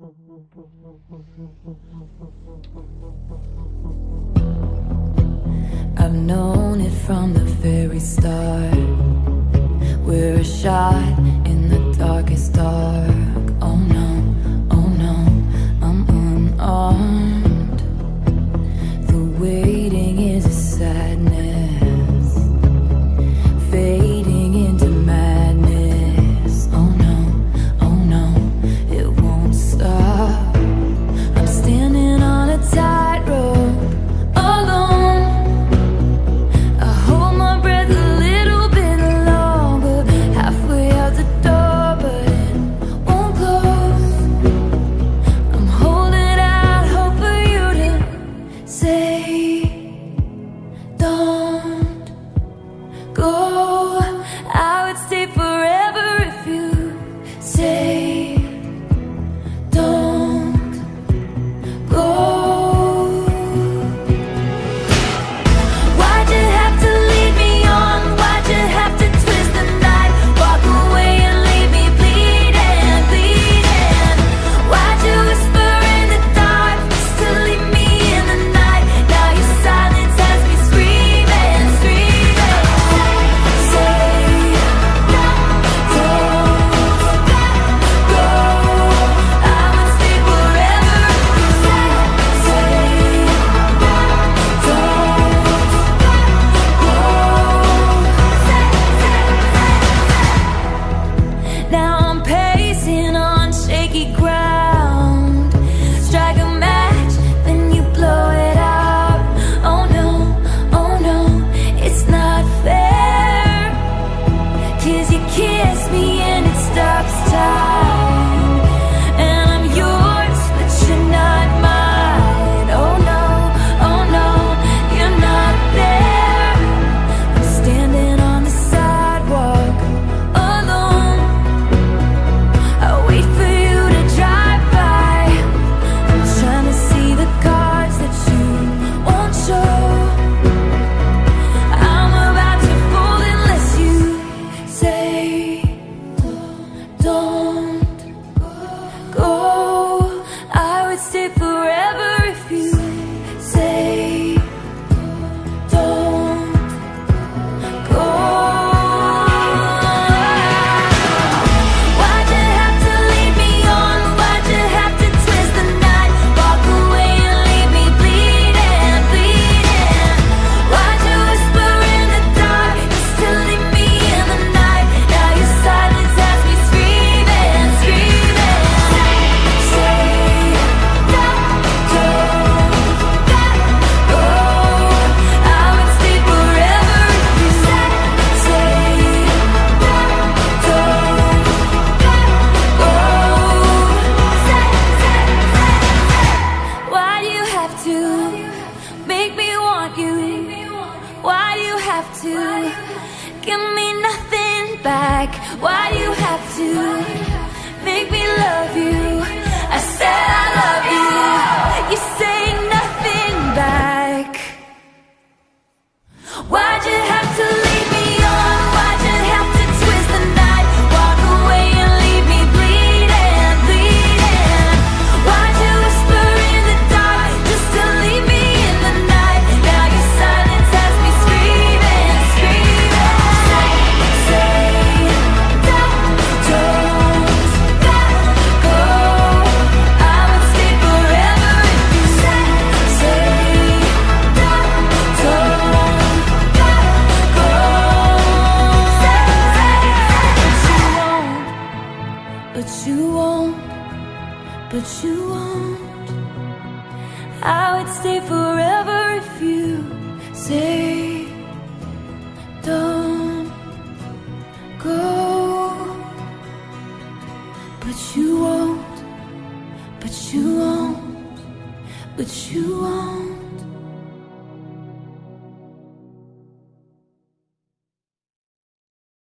I've known it from the very start. We're a shot in the darkest dark. Oh no, I'm unarmed. The waiting is a sadness, fading into madness. Oh no, it won't stop. I'm standing on a tightrope, alone. I hold my breath a little bit longer, halfway out the door, but it won't close. I'm holding out hope for you to say, don't go. I would stay forever if you say, don't go. Why'd you have to lead me on? Why'd you have to twist the night? Walk away and leave me bleeding, bleeding. Why'd you whisper in the dark just to leave me in the night? Now your silence has me screaming, screaming. Say, don't go. I would stay forever if you say, don't go. Now I'm pacing on shaky ground. Strike a match, then you blow it out. Oh no, it's not fair. 'Cause you kiss me and it stops time. And I'm yours, but you're not mine. Oh no, you're not there. I'm standing on the sidewalk, alone. I wait for you to drive by. I'm trying to see the cards that you won't show. I'm about to fold unless you say, don't go. I would stay forever if you say, don't go. Why'd you have to lead me on? Why'd you have to twist the night? Walk away and leave me bleeding, bleeding. Why'd you whisper in the dark just to leave me in the night? Now your silence has me screaming, screaming. Say, don't go. I would stay forever if you say, don't go. Why do you have to make me want you? Why do you have to give me nothing back? Why do you have to make me love you? I said I love you, you say nothing back. Why'd you have to lead me on? Why'd you have to twist the night? Walk away and leave me bleeding, bleeding. Why'd you whisper in the dark just to leave me in the night? Now your silence has me screaming, screaming. Say, don't go. I would stay forever if you say, don't go. But you won't. I would stay forever if you say, don't go. But you won't. But you won't.